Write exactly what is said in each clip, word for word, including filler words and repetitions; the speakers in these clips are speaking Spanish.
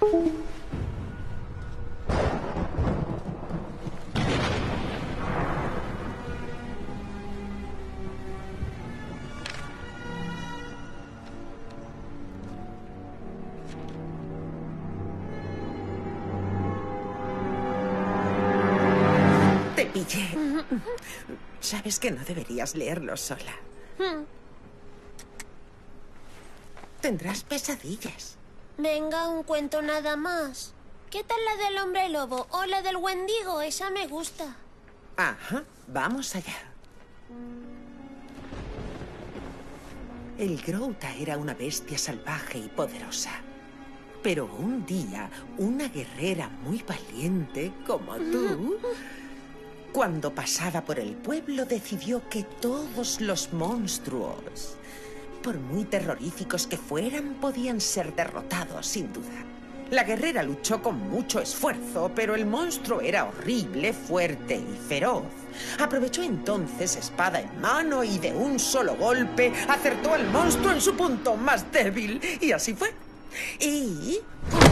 Te pillé. Sabes que no deberías leerlo sola. Tendrás pesadillas. Venga, un cuento nada más. ¿Qué tal la del hombre lobo o la del Wendigo? Esa me gusta. Ajá, vamos allá. El Grouta era una bestia salvaje y poderosa. Pero un día, una guerrera muy valiente como tú, cuando pasaba por el pueblo, decidió que todos los monstruos, por muy terroríficos que fueran, podían ser derrotados sin duda. La guerrera luchó con mucho esfuerzo, pero el monstruo era horrible, fuerte y feroz. Aprovechó entonces espada en mano y de un solo golpe acertó al monstruo en su punto más débil. Y así fue. Y...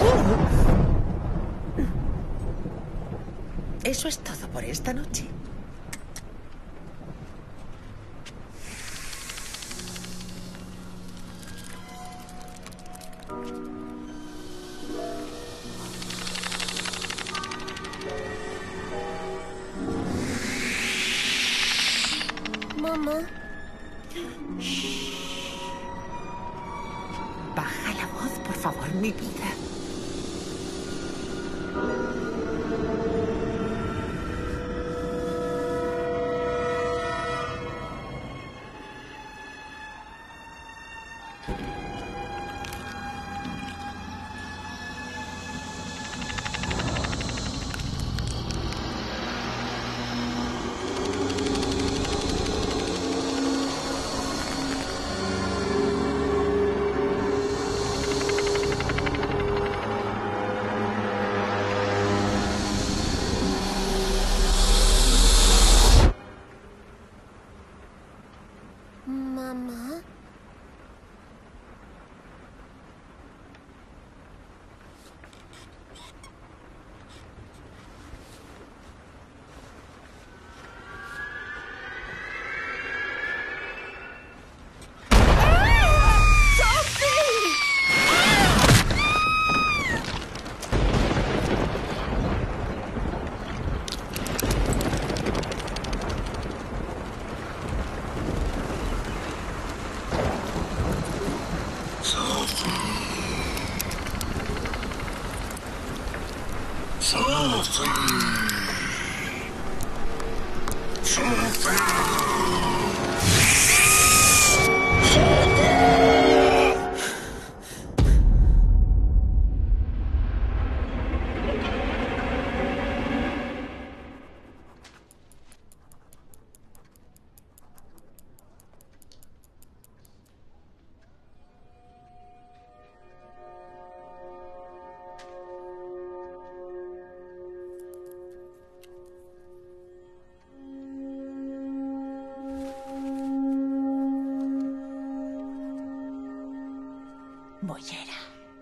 eso es todo por esta noche. Mamá. Baja la voz, por favor, mi vida. Mamá. Mollera.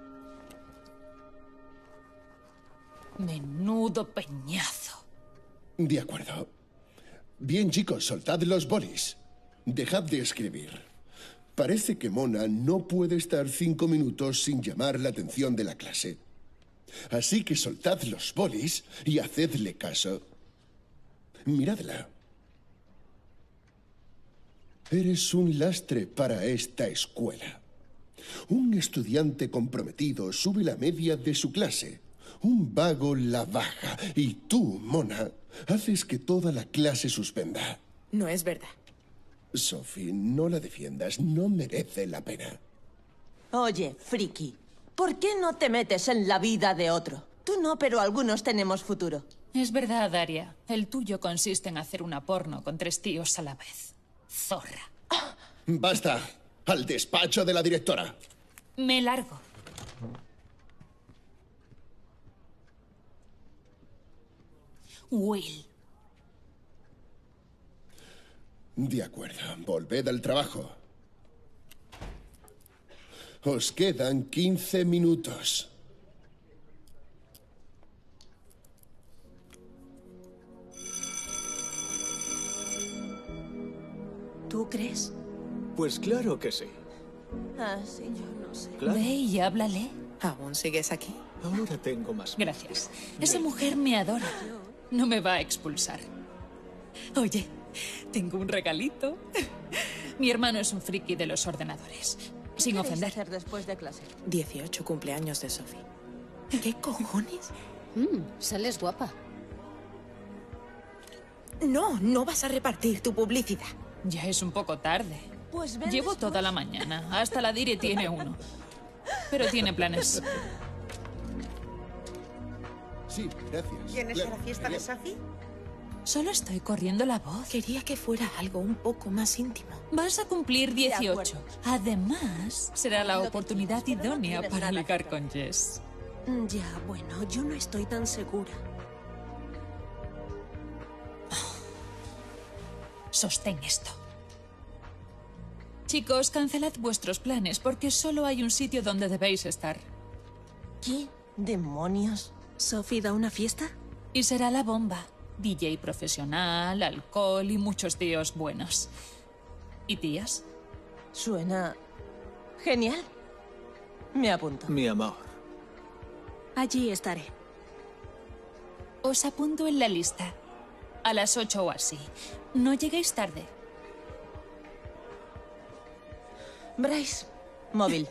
Menudo peñazo. De acuerdo. Bien, chicos, soltad los bolis. Dejad de escribir. Parece que Mona no puede estar cinco minutos sin llamar la atención de la clase. Así que soltad los bolis y hacedle caso. Miradla. Eres un lastre para esta escuela. Un estudiante comprometido sube la media de su clase. Un vago la baja. Y tú, Mona, haces que toda la clase suspenda. No es verdad. Sophie, no la defiendas. No merece la pena. Oye, friki, ¿por qué no te metes en la vida de otro? Tú no, pero algunos tenemos futuro. Es verdad, Daria. El tuyo consiste en hacer una porno con tres tíos a la vez. Zorra. ¡Basta! ¡Al despacho de la directora! Me largo. Will. De acuerdo. Volved al trabajo. Os quedan quince minutos. ¿Tú crees? Pues claro que sí. Ah, sí, yo no sé. Claro. Ve y háblale. ¿Aún sigues aquí? Ahora tengo más. Gracias. Esa mujer me adora. No me va a expulsar. Oye, tengo un regalito. Mi hermano es un friki de los ordenadores. Sin ¿Qué queréis ofender. hacer después de clase? dieciocho cumpleaños de Sophie. ¿Qué cojones? Mm, sales guapa. No, no vas a repartir tu publicidad. Ya es un poco tarde. Pues ven Llevo después. toda la mañana. Hasta la Dire tiene uno. Pero tiene planes. Sí, gracias. ¿Vienes Claro, a la fiesta de genial. Sophie? Solo estoy corriendo la voz. Quería que fuera algo un poco más íntimo. Vas a cumplir dieciocho. acuerdo. Además, será la Lo que oportunidad quieras, pero no idónea tienes para nada ligar que con Jess. Mm, Ya, bueno, yo no estoy tan segura. Sostén esto. Chicos, cancelad vuestros planes porque solo hay un sitio donde debéis estar. ¿Qué demonios? ¿Sophie da una fiesta? Y será la bomba. D J profesional, alcohol y muchos tíos buenos. ¿Y tías? Suena genial. Me apunto. Mi amor. Allí estaré. Os apunto en la lista. A las ocho o así. No lleguéis tarde. Bryce, móvil.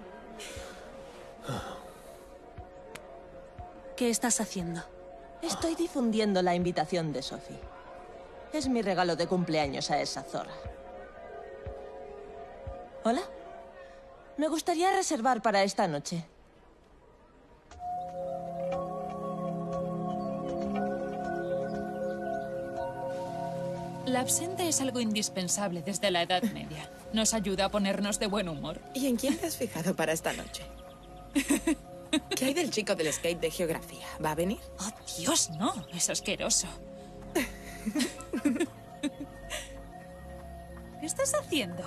¿Qué estás haciendo? Estoy difundiendo la invitación de Sophie. Es mi regalo de cumpleaños a esa zorra. ¿Hola? Me gustaría reservar para esta noche. La absenta es algo indispensable desde la Edad Media. Nos ayuda a ponernos de buen humor. ¿Y en quién te has fijado para esta noche? ¿Qué hay del chico del skate de geografía? ¿Va a venir? ¡Oh, Dios, no! Es asqueroso. ¿Qué estás haciendo?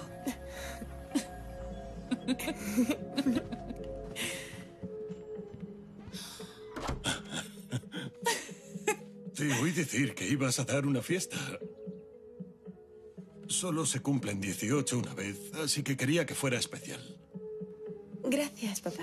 Te oí decir que ibas a dar una fiesta. Solo se cumplen dieciocho una vez, así que quería que fuera especial. Gracias, papá.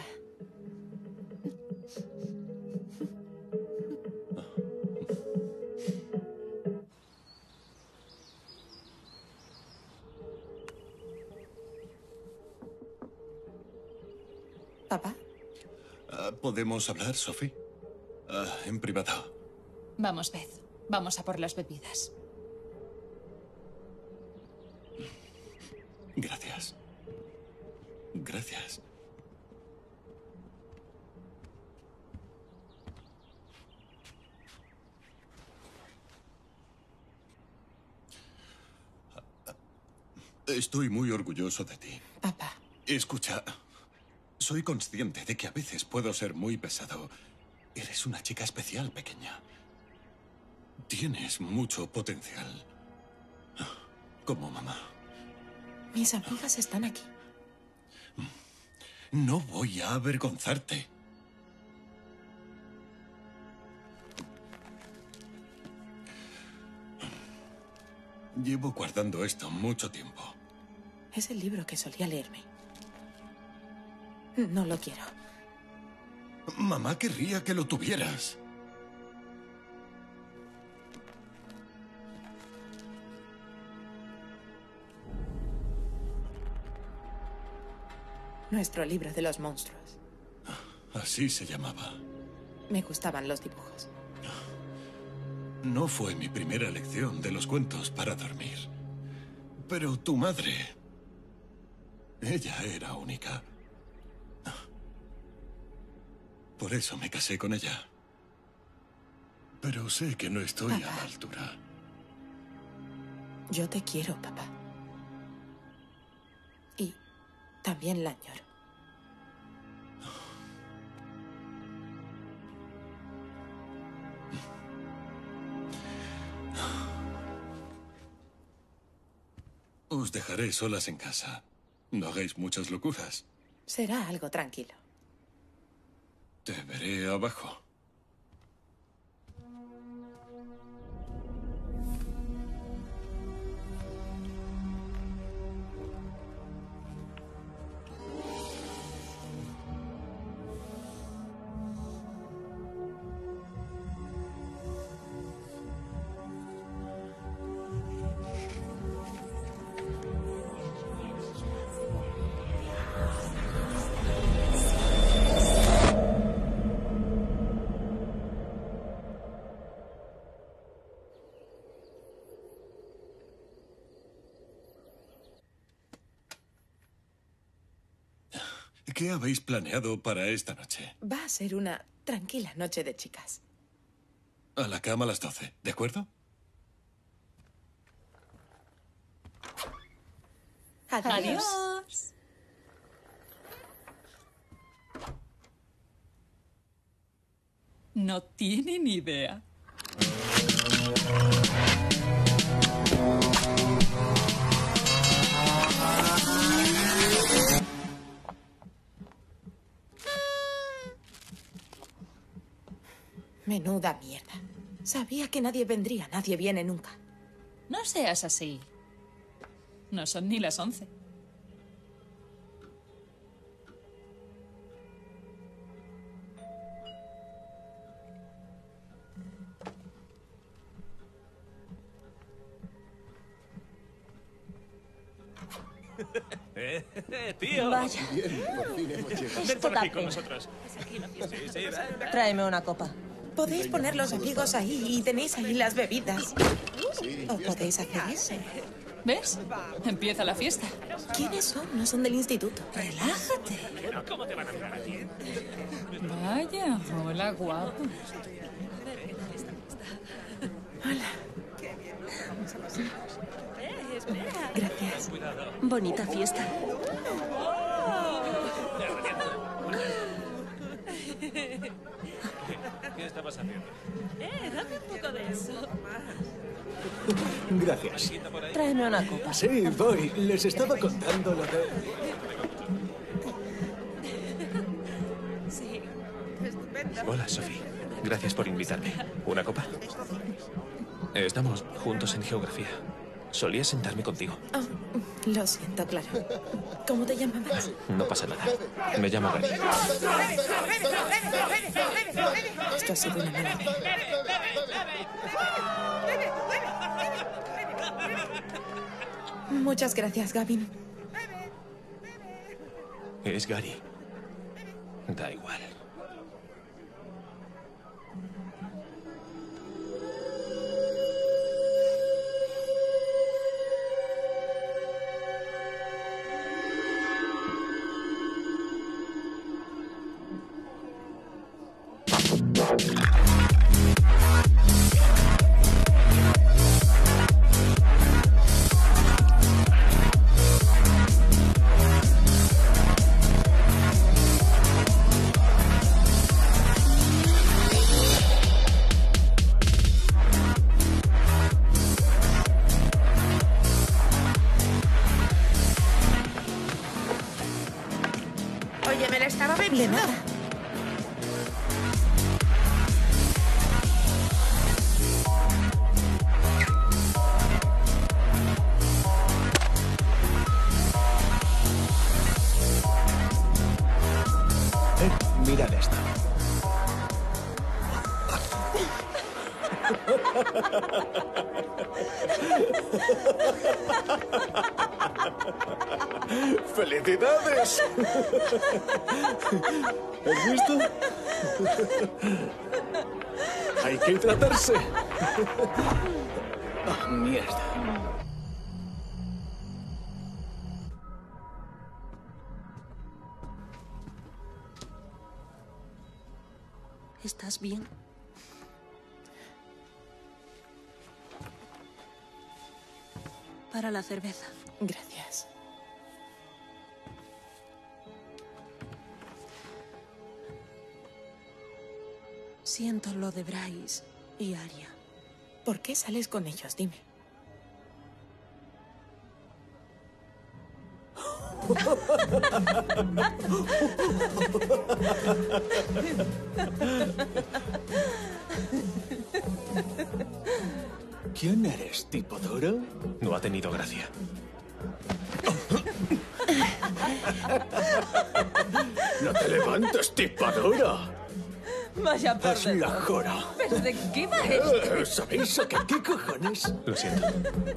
¿Papá? Ah, ¿Podemos hablar, Sophie? Ah, en privado. Vamos, Beth. Vamos a por las bebidas. Gracias. Gracias. Estoy muy orgulloso de ti. Papá. Escucha, soy consciente de que a veces puedo ser muy pesado. Eres una chica especial, pequeña. Tienes mucho potencial. Como mamá. Mis amigas están aquí. No voy a avergonzarte. Llevo guardando esto mucho tiempo. Es el libro que solía leerme. No lo quiero. Mamá querría que lo tuvieras. Nuestro libro de los monstruos. Así se llamaba. Me gustaban los dibujos. No fue mi primera lección de los cuentos para dormir. Pero tu madre... Ella era única. Por eso me casé con ella. Pero sé que no estoy a la altura. Yo te quiero, papá. Y también la añoro. Os dejaré solas en casa. No hagáis muchas locuras. Será algo tranquilo. Te veré abajo. ¿Qué habéis planeado para esta noche? Va a ser una tranquila noche de chicas. A la cama a las doce, ¿de acuerdo? Adiós. Adiós. No tiene ni idea. Menuda mierda. Sabía que nadie vendría. Nadie viene nunca. No seas así. No son ni las once. Eh, tío. Vaya. Bien, por fin hemos llegado. Ven por aquí con nosotros. Sí, sí, ven. Tráeme una copa. Podéis poner los amigos ahí y tenéis ahí las bebidas. O podéis hacer eso. ¿Ves? Empieza la fiesta. ¿Quiénes son? No son del instituto. Relájate. ¿Cómo te van a mirar a ti? Vaya, hola, guapo. Hola. Gracias. Bonita fiesta. ¿Qué estabas haciendo? Eh, dame un poco de eso. Gracias. Tráeme una copa. Sí, voy. Les estaba contando lo de... Sí. Hola, Sophie. Gracias por invitarme. ¿Una copa? Estamos juntos en geografía. Solía sentarme contigo. Oh, lo siento, claro. ¿Cómo te llamabas? No pasa nada. Me llamo Gary. Esto ha sido una mala idea. Muchas gracias, Gavin. Es Gary. Da igual. Oye, me la estaba bebiendo. Eh, mirad esto. ¡Felicidades! ¿Has visto? Hay que tratarse. ¡Ah, mierda! ¿Estás bien? Para la cerveza. Gracias. Siento lo de Bryce y Arya. ¿Por qué sales con ellos? Dime. ¿Quién eres, tipo duro? No ha tenido gracia. ¡No te levantes, tipo duro! Vaya ¡Haz la perdedor. jora! ¿Pero de qué va esto? Eh, ¿Sabéis a qué, qué cojones? Lo siento.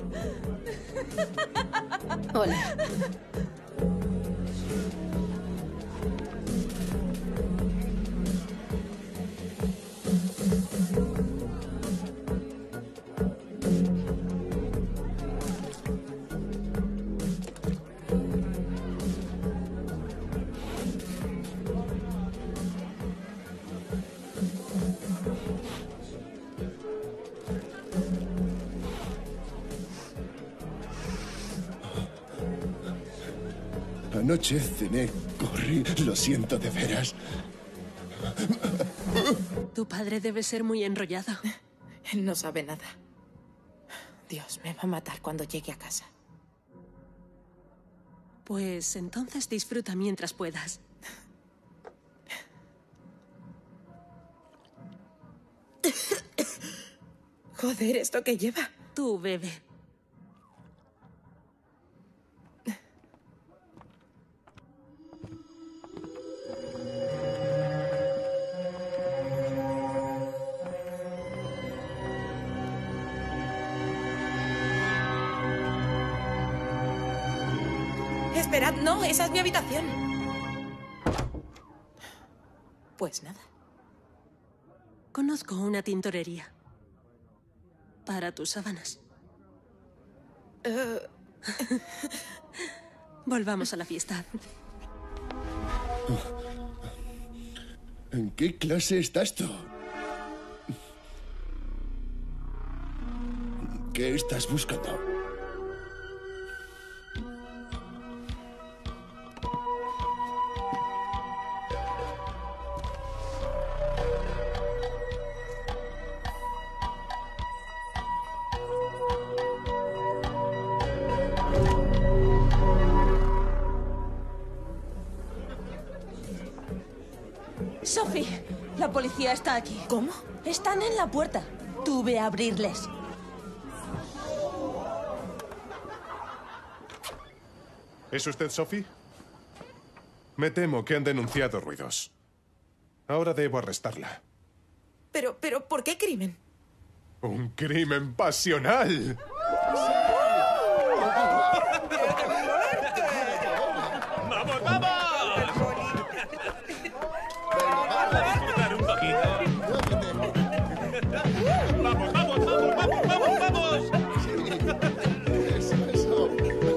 Hola. Anoche cené curry. Lo siento de veras. Tu padre debe ser muy enrollado. Él no sabe nada. Dios, me va a matar cuando llegue a casa. Pues entonces disfruta mientras puedas. Joder, ¿esto qué lleva? Tú bebe. Esperad, no, esa es mi habitación. Pues nada. Conozco una tintorería. Para tus sábanas. Uh... Volvamos a la fiesta. ¿En qué clase estás tú? ¿Qué estás buscando? Sophie, la policía está aquí. ¿Cómo? Están en la puerta. Tú ve a abrirles. ¿Es usted Sophie? Me temo que han denunciado ruidos. Ahora debo arrestarla. Pero, pero, ¿por qué crimen? ¡Un crimen pasional! ¡Vamos, vamos! Un poquito. ¡Vamos, vamos, vamos, vamos, vamos, vamos! Eso, eso.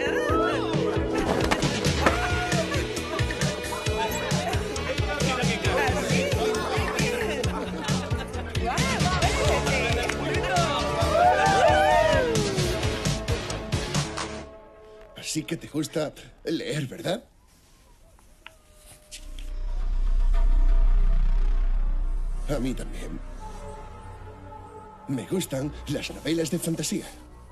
Así que te gusta leer, ¿verdad? A mí también. Me gustan las novelas de fantasía.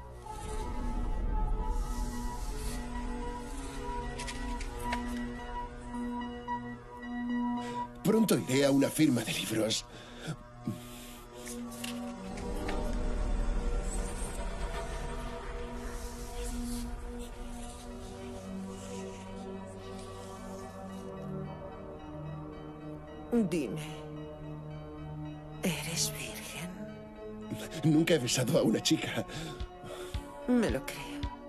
Pronto iré a una firma de libros. Dime, ¿eres virgen? Nunca he besado a una chica. Me lo creo.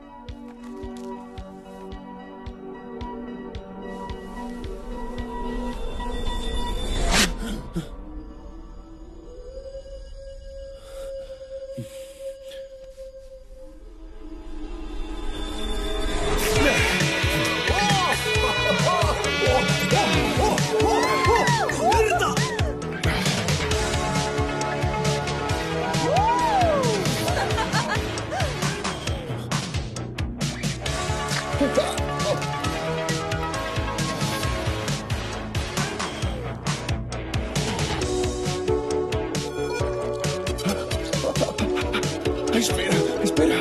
Espera, espera.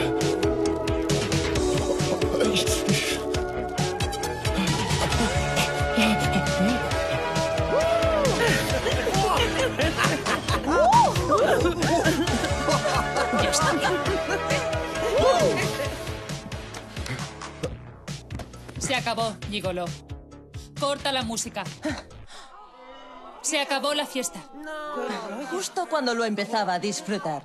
Ya está bien. Se acabó, Gigolo. Corta la música. Se acabó la fiesta. No. Justo cuando lo empezaba a disfrutar.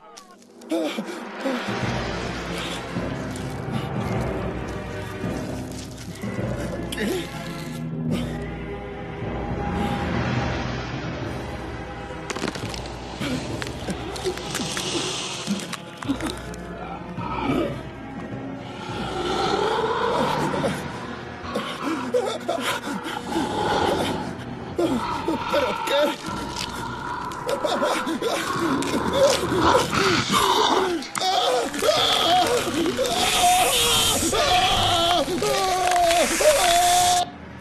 ¿Qué? ¿Pero qué?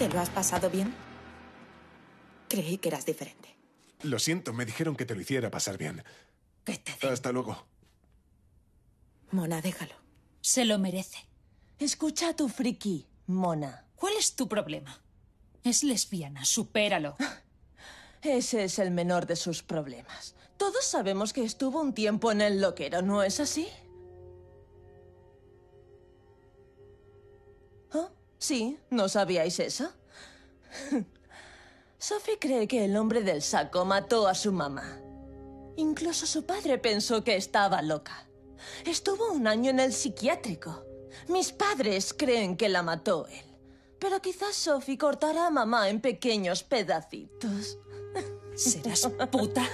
¿Te lo has pasado bien? Creí que eras diferente. Lo siento, me dijeron que te lo hiciera pasar bien. ¿Qué te digo? Hasta luego. Mona, déjalo. Se lo merece. Escucha a tu friki, Mona. ¿Cuál es tu problema? Es lesbiana, supéralo. Ese es el menor de sus problemas. Todos sabemos que estuvo un tiempo en el loquero, ¿no es así? ¿Oh? Sí, ¿no sabíais eso? Sophie cree que el hombre del saco mató a su mamá. Incluso su padre pensó que estaba loca. Estuvo un año en el psiquiátrico. Mis padres creen que la mató él. Pero quizás Sophie cortará a mamá en pequeños pedacitos. ¿Serás puta?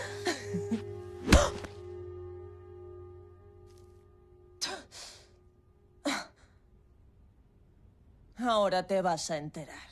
Ahora te vas a enterar.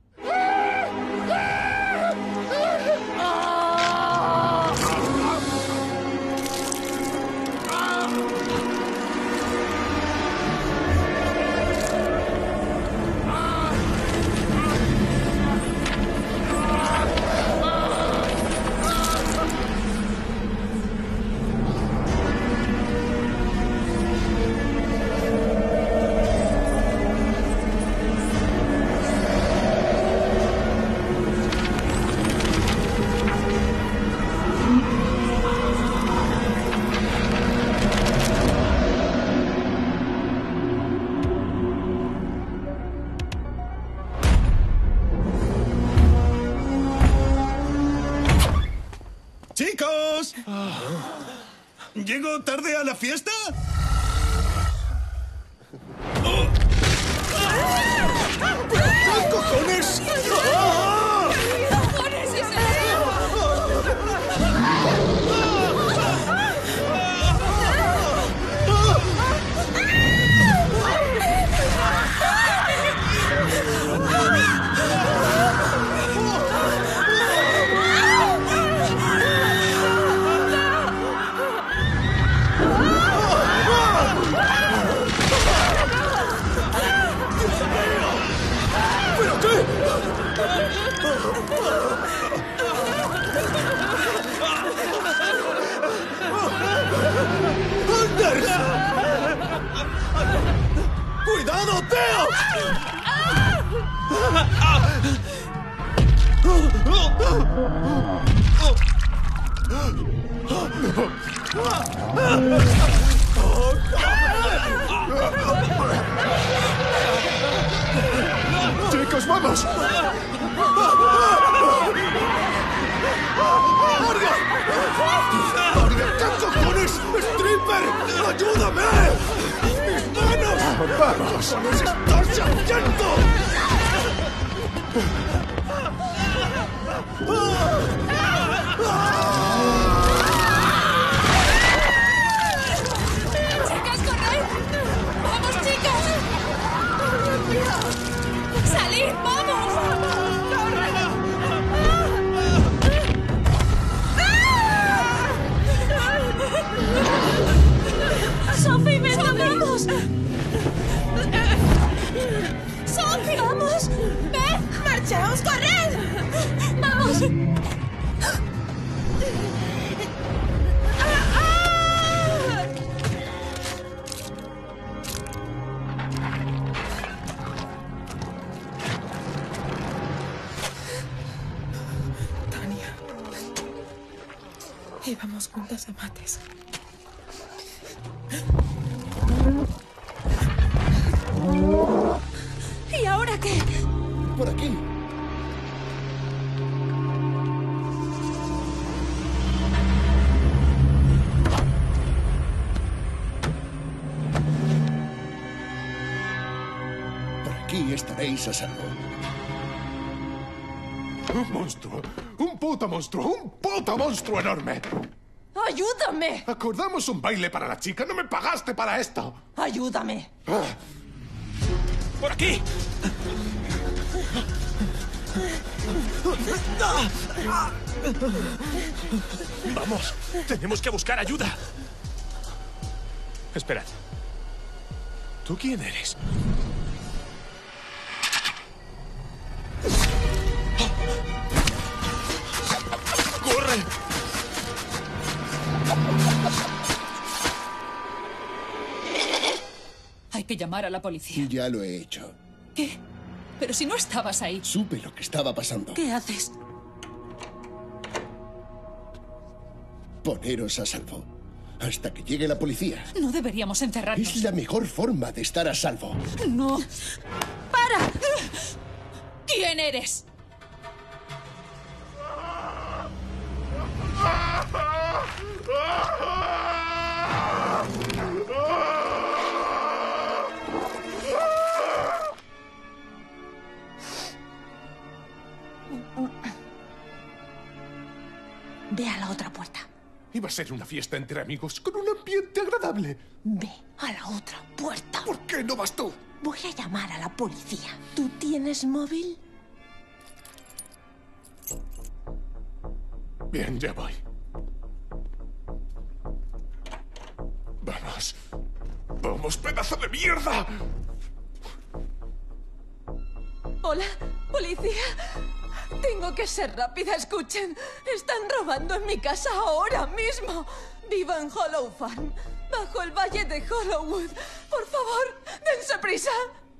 ¡Chicos! ¿Llego tarde a la fiesta? ¿Qué cojones? ¡Ah! ¿Qué cojones es ¿Pero qué? ¡Anders! ¡Cuidado, Theo! ¡Chicos, vamos! ¡Arya! ¡Arya, qué cojones! ¡Stripper! ¡Ayúdame! ¡Mis manos! ¡Vamos! ¡Nos estás haciendo! ¡Chicas, corred! ¡Vamos, chicas! ¡Salid, vamos! ¡Sophie, ven, vamos! ¡Sophie! ¡Vamos! ¡Ven! ¡Marchaos, corred! ¡Vamos! Tania. Íbamos juntas a mates. ¿Y ahora qué? Por aquí. Por aquí estaréis a salvo. ¡Un monstruo! ¡Un puto monstruo! ¡Un puto monstruo enorme! ¡Ayúdame! Acordamos un baile para la chica. ¡No me pagaste para esto! ¡Ayúdame! Ah. ¡Por aquí! Vamos, tenemos que buscar ayuda. Esperad. ¿Tú quién eres? llamar a la policía. Ya lo he hecho. ¿Qué? Pero si no estabas ahí. Supe lo que estaba pasando. ¿Qué haces? Poneros a salvo. Hasta que llegue la policía. No deberíamos encerrarnos. Es la mejor forma de estar a salvo. No. ¡Para! ¿Quién eres? Ve a la otra puerta. Iba a ser una fiesta entre amigos con un ambiente agradable. Ve a la otra puerta. ¿Por qué no vas tú? Voy a llamar a la policía. ¿Tú tienes móvil? Bien, ya voy. Vamos. ¡Vamos, pedazo de mierda! Hola, policía. Tengo que ser rápida, escuchen. Están robando en mi casa ahora mismo. Vivo en Hollow Farm, bajo el valle de Hollowwood. Por favor, dense prisa.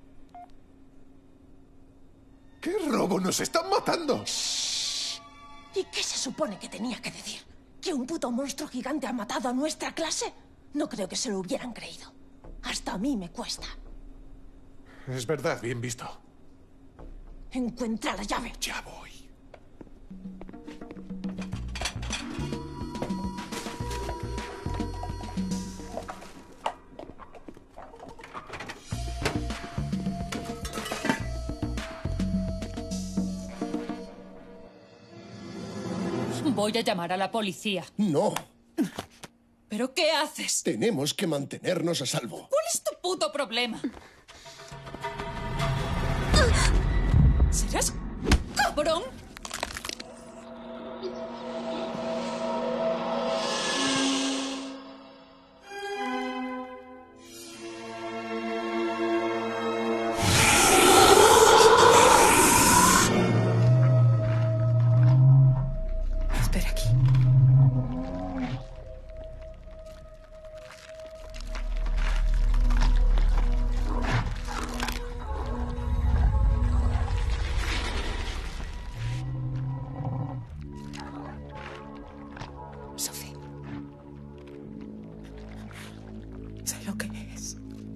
¿Qué robo? ¡Nos están matando! Shh. ¿Y qué se supone que tenía que decir? ¿Que un puto monstruo gigante ha matado a nuestra clase? No creo que se lo hubieran creído. Hasta a mí me cuesta. Es verdad, bien visto. Encuentra la llave. Ya voy. Voy a llamar a la policía. No. ¿Pero qué haces? Tenemos que mantenernos a salvo. ¿Cuál es tu puto problema? ¿Serás cabrón? Espera aquí. Sophie. Sé lo que es.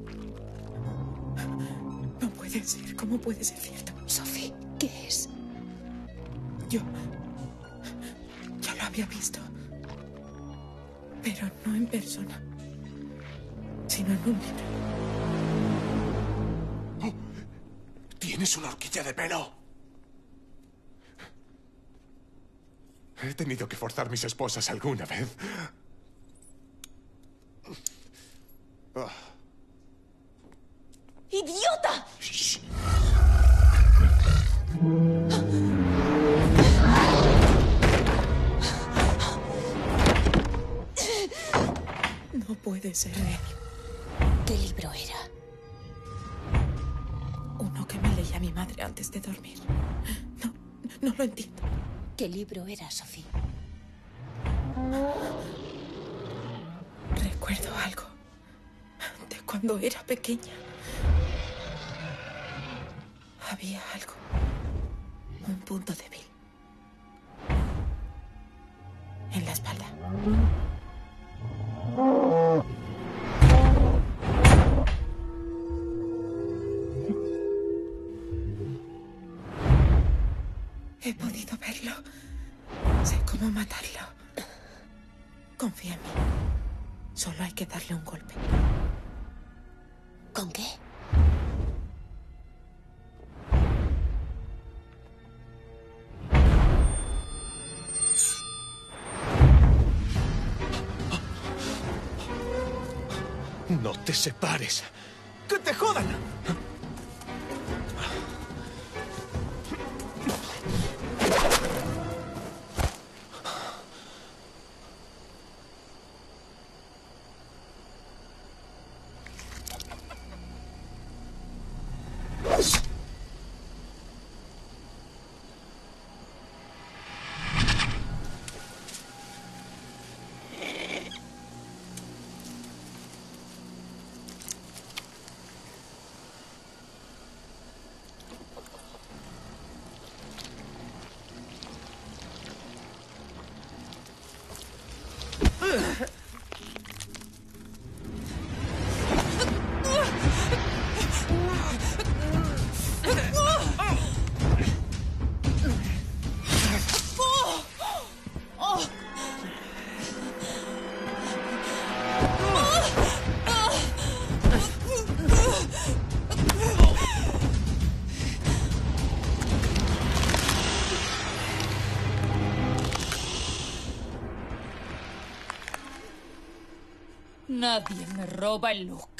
No puede ser. ¿Cómo puede ser cierto? Sophie, ¿qué es? Yo... Yo lo había visto. Pero no en persona. Sino en un libro. ¿Tienes una horquilla de pelo? He tenido que forzar mis esposas alguna vez. Oh. ¡Idiota! Shh. No puede ser él. ¿Qué libro era? Uno que me leía mi madre antes de dormir. No, no lo entiendo. ¿Qué libro era, Sophie? Recuerdo algo de cuando era pequeña. Había algo. Un punto débil. En la espalda. He podido verlo. Sé cómo matarlo. Confía en mí. Solo hay que darle un golpe. ¿Con qué? No te separes. ¡Que te jodan! Nadie me roba el look.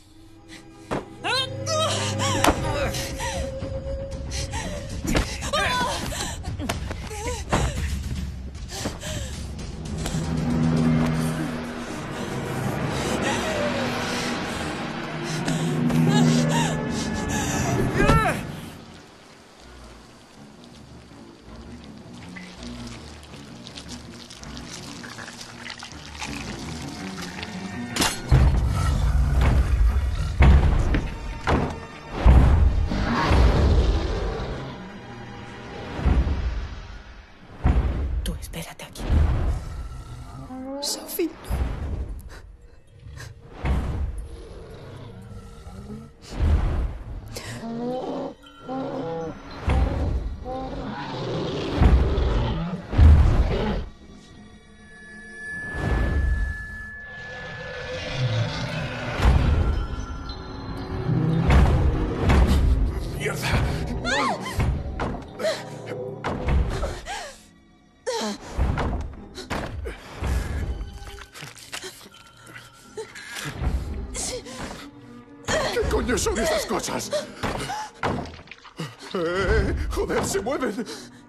Tú espérate aquí. Sophie, ¿Qué coño son estas cosas? Eh, joder, se mueven.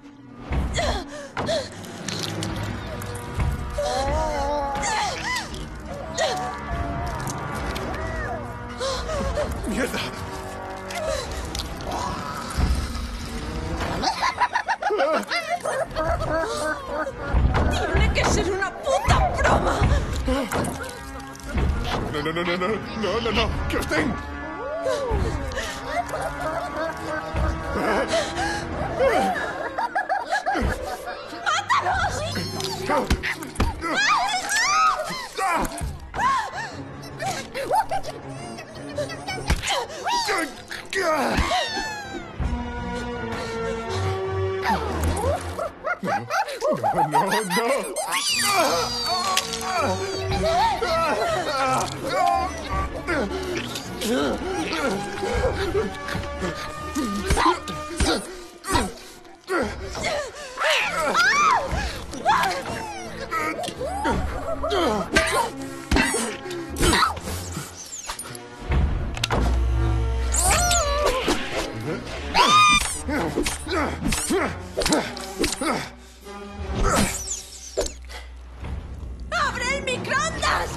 ¡Mierda! Tiene que ser una puta broma. No, no, no, no, no, no, no, no, que os den. No, no, no. ¡Abre el microondas!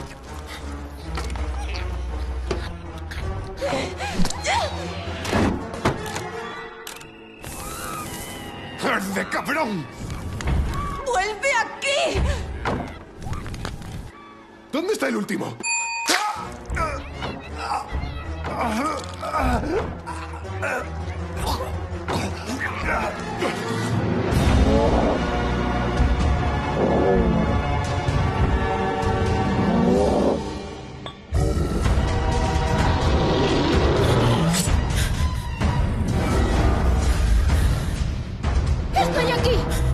¡Arde, cabrón! ¡Vuelve aquí! ¿Dónde está el último? ¡Estoy aquí!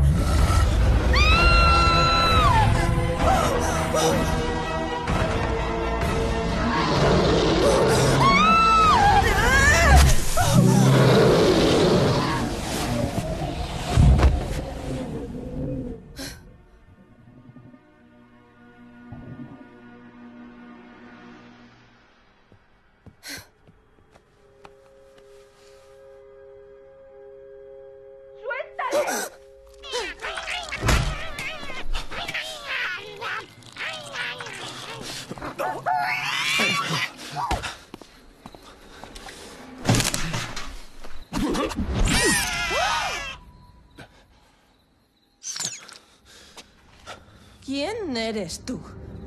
¿Quién eres tú?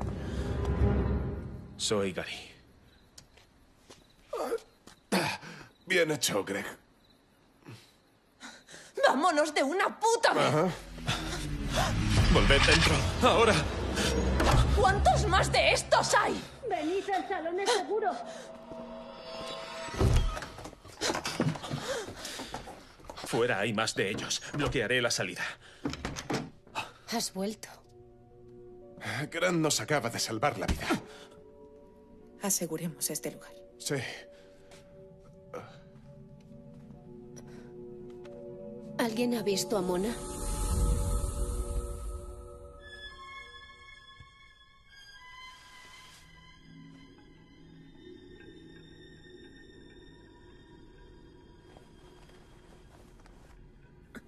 Soy Gary. Bien hecho, Greg. ¡Vámonos de una puta vez! Ajá. Volved dentro, ahora. ¿Cuántos más de estos hay? Venid al salón, es seguro. Fuera hay más de ellos. Bloquearé la salida. Has vuelto. Grant nos acaba de salvar la vida. Aseguremos este lugar. Sí. ¿Alguien ha visto a Mona?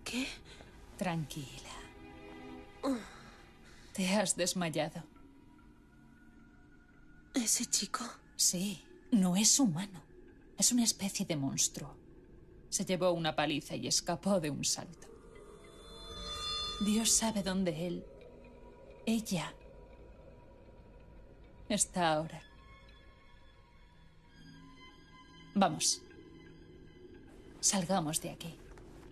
¿Qué? Tranquila. Te has desmayado. ¿Ese chico? Sí, no es humano. Es una especie de monstruo. Se llevó una paliza y escapó de un salto. Dios sabe dónde él, ella, está ahora. Vamos. Salgamos de aquí.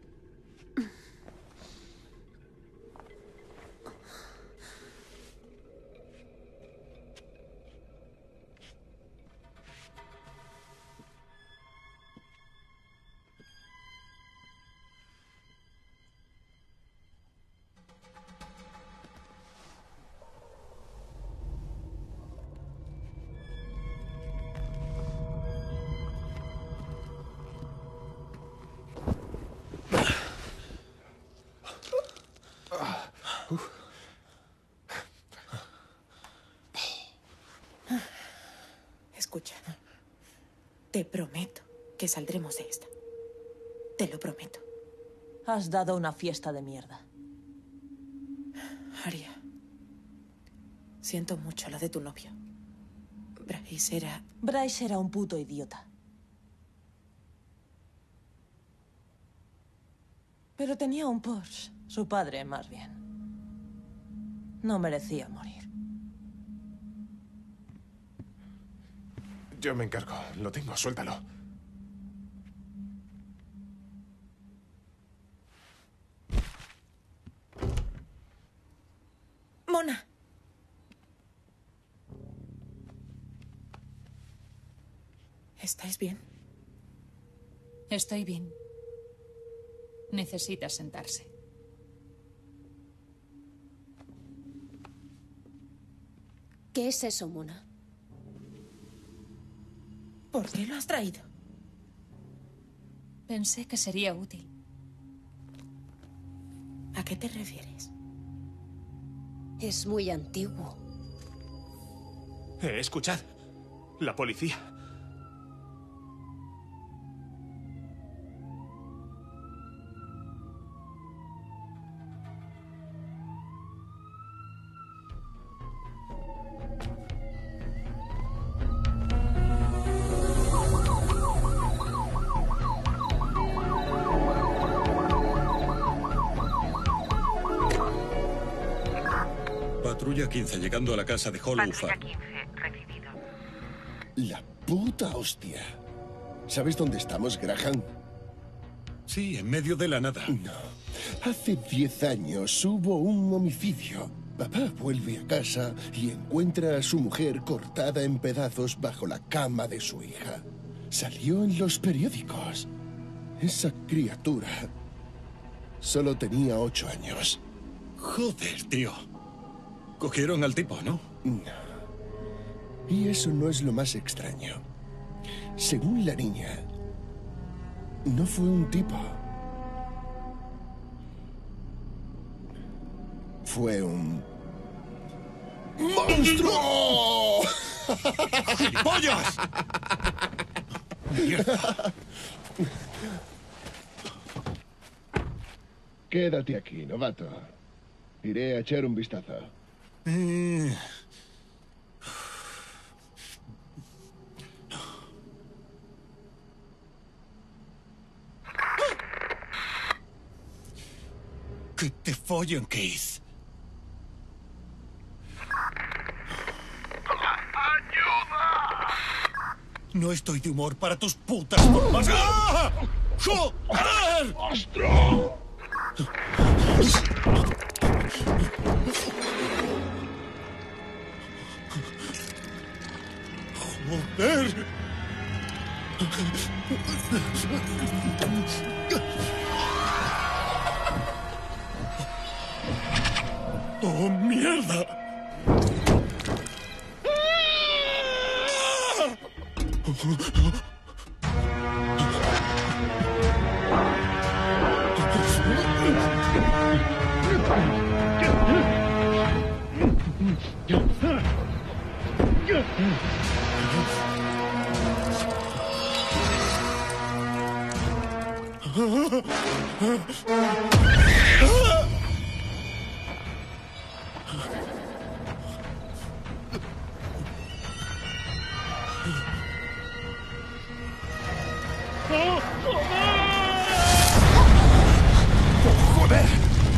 Escucha, te prometo que saldremos de esta. Te lo prometo. Has dado una fiesta de mierda. Arya, siento mucho lo de tu novio. Bryce era... Bryce era un puto idiota. Pero tenía un Porsche. Su padre, más bien. No merecía morir. Yo me encargo. Lo tengo, suéltalo. Mona. ¿Estáis bien? Estoy bien. Necesita sentarse. ¿Qué es eso, Mona? ¿Por qué lo has traído? Pensé que sería útil. ¿A qué te refieres? Es muy antiguo. Eh, escuchad. La policía. Patrulla quince, llegando a la casa de Hollow Farm. La puta hostia. ¿Sabes dónde estamos, Graham? Sí, en medio de la nada. No. Hace diez años hubo un homicidio. Papá vuelve a casa y encuentra a su mujer cortada en pedazos bajo la cama de su hija. Salió en los periódicos. Esa criatura solo tenía ocho años. Joder, tío. Cogieron al tipo, ¿no? No. Y eso no es lo más extraño. Según la niña, no fue un tipo. Fue un... ¡monstruo! ¡Gilipollas! ¡Mierda! Quédate aquí, novato. Iré a echar un vistazo. Eh... ¡Que te follen, Keith! ¡Ayuda! No estoy de humor para tus putas formas. ¡Ah! ¡Joder! ¡Monstruo! ¡Joder! ¡Oh, mierda! ¡Joder!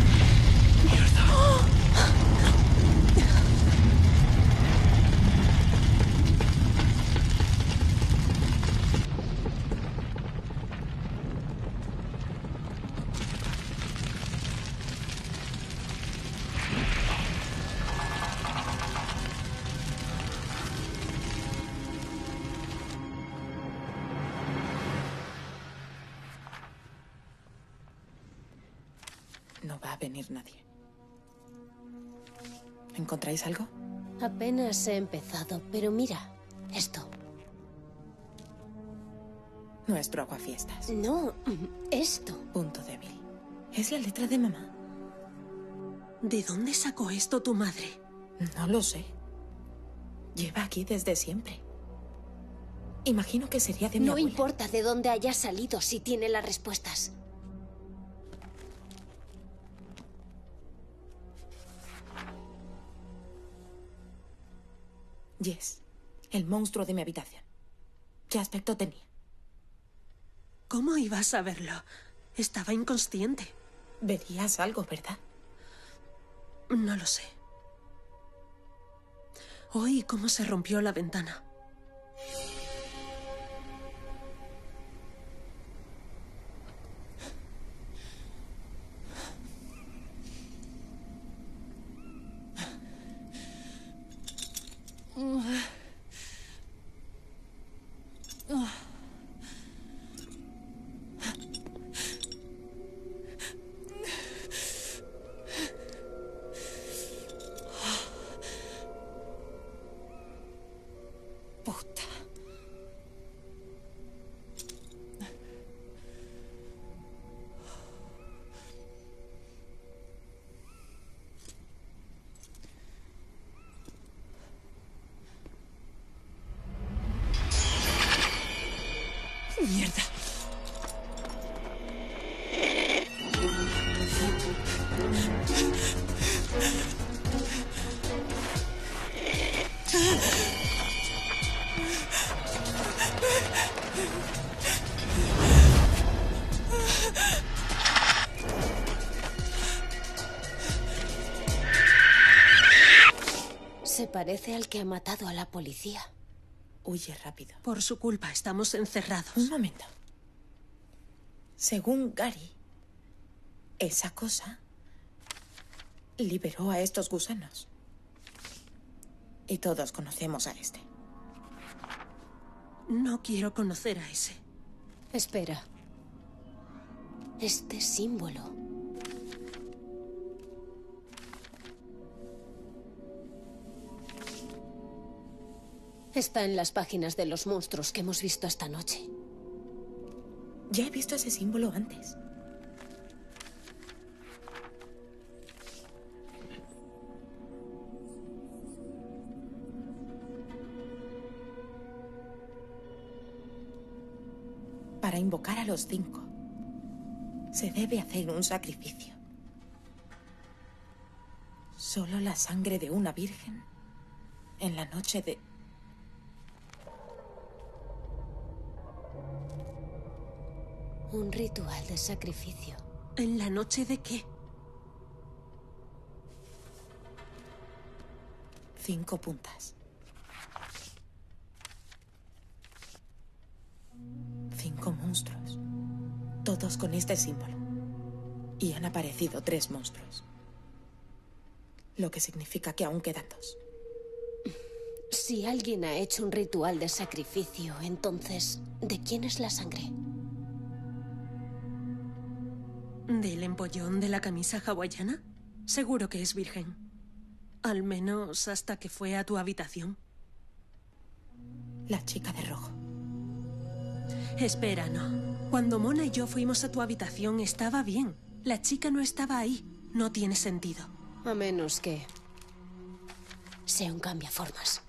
No va a venir nadie. ¿Encontráis algo? Apenas he empezado, pero mira, esto. Nuestro aguafiestas. No, esto. Punto débil. Es la letra de mamá. ¿De dónde sacó esto tu madre? No lo sé. Lleva aquí desde siempre. Imagino que sería de mi No abuela. importa de dónde haya salido si tiene las respuestas. Jess, el monstruo de mi habitación. ¿Qué aspecto tenía? ¿Cómo ibas a verlo? Estaba inconsciente. Verías algo, ¿verdad? No lo sé. Oí cómo se rompió la ventana. Puta. Mierda. Se parece al que ha matado a la policía. Huye rápido. Por su culpa estamos encerrados. Un momento. Según Gary, esa cosa liberó a estos gusanos. Y todos conocemos a este. No quiero conocer a ese. Espera. Este símbolo. Está en las páginas de los monstruos que hemos visto esta noche. Ya he visto ese símbolo antes. Para invocar a los cinco, se debe hacer un sacrificio. Solo la sangre de una virgen en la noche de... Un ritual de sacrificio. ¿En la noche de qué? Cinco puntas. Cinco monstruos. Todos con este símbolo. Y han aparecido tres monstruos. Lo que significa que aún quedan dos. Si alguien ha hecho un ritual de sacrificio, entonces, ¿de quién es la sangre? ¿Del empollón de la camisa hawaiana? Seguro que es virgen. Al menos hasta que fue a tu habitación. La chica de rojo. Espera, no. Cuando Mona y yo fuimos a tu habitación estaba bien. La chica no estaba ahí. No tiene sentido. A menos que sea un cambiaformas.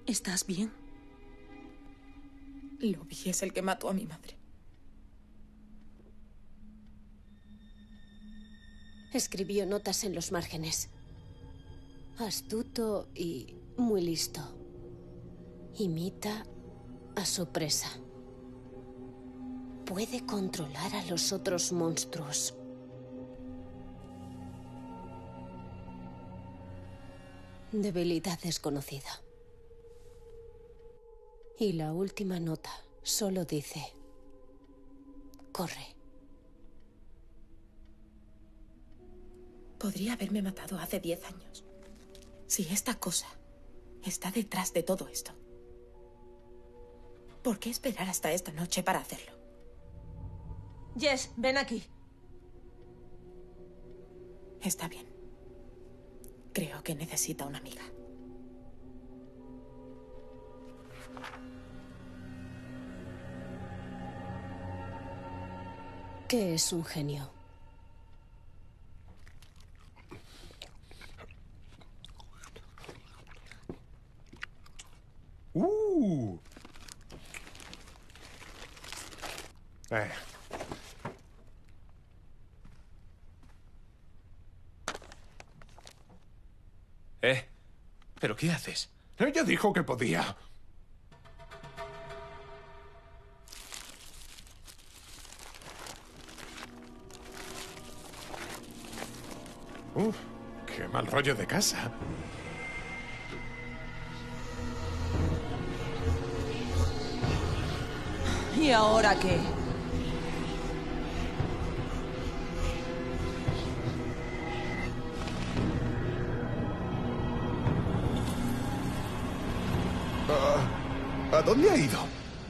¿Estás bien? Lobby es el que mató a mi madre. Escribió notas en los márgenes. Astuto y muy listo. Imita a su presa. Puede controlar a los otros monstruos. Debilidad desconocida. Y la última nota solo dice: corre. Podría haberme matado hace diez años. Si esta cosa está detrás de todo esto, ¿por qué esperar hasta esta noche para hacerlo? Jess, ven aquí. Está bien. Creo que necesita una amiga. ¿Qué es un genio? ¡Uh! Eh. Eh, ¿pero qué haces? Ella dijo que podía. Uf, qué mal rollo de casa. ¿Y ahora qué? Uh, ¿A dónde ha ido?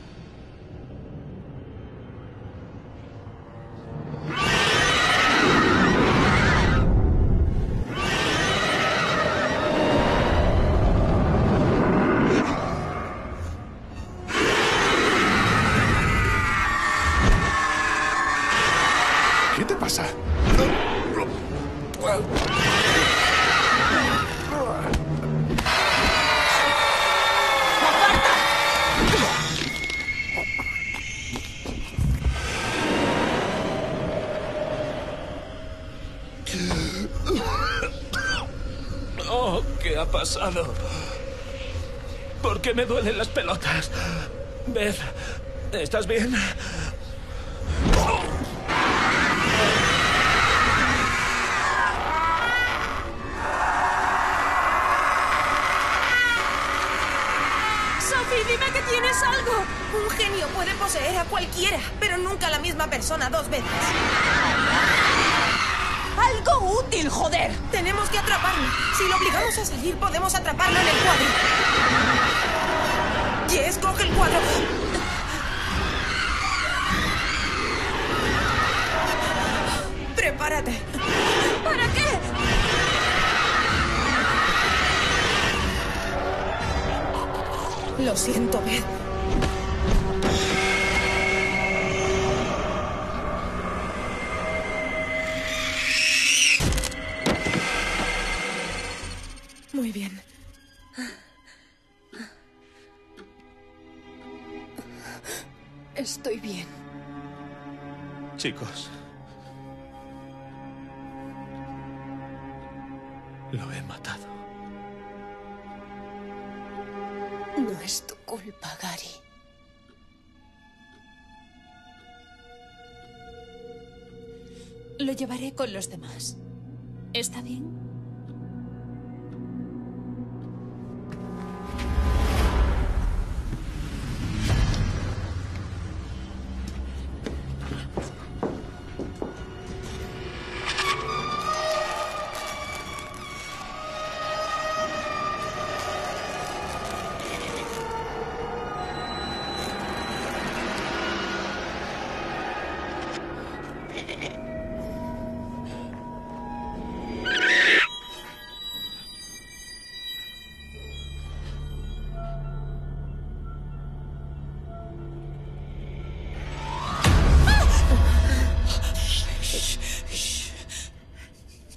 ¿Qué te pasa? Oh, ¿qué ha pasado? ¿Por qué me duelen las pelotas? Beth, ¿estás bien? Sophie, dime que tienes algo. Un genio puede poseer a cualquiera, pero nunca a la misma persona dos veces. ¡Algo útil, joder! Tenemos que atraparlo. Si lo obligamos a salir, podemos atraparlo en el cuadro. Jess, coge el cuadro. Prepárate. ¿Para qué? Lo siento, Beth. Muy bien. Estoy bien. Chicos. Lo he matado. No es tu culpa, Gary. Lo llevaré con los demás. ¿Está bien?